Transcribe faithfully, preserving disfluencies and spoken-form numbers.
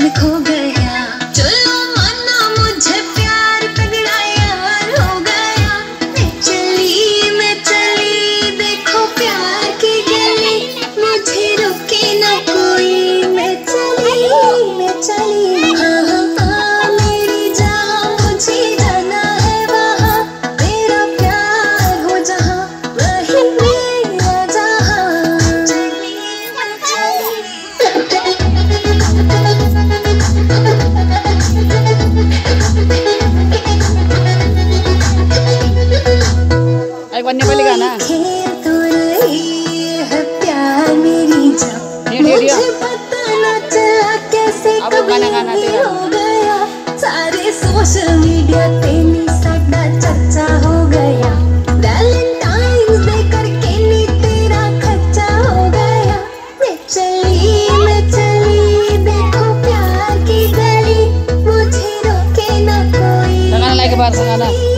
में खो गया। चलो माना मुझे प्यार तगड़ा यार हो गया। मैं चली मैं चली देखो प्यार की गली, मुझे रोके ना कोई। मैं चली मैं चली हाँ हाँ हाँ मेरी जान, मुझे जाना है वहाँ। मेरा प्यार हो जहाँ वही मेरा जहाँ। चली मैं एक बार नेपाली गाना खेल तो रही है प्यार मेरी जान, मुझे पता न चला कैसे अब कभी गाना गाना ये तेरा। हो गया। सारे सोशल मीडिया पे नी साडा चर्चा हो गया। वैलेंटाइन्स डे करके नी तेरा खर्चा हो गया। मैं चली मैं चली देखो प्यार की गली, मुझे रोके ना कोई। गाना लाइक बार से गाना।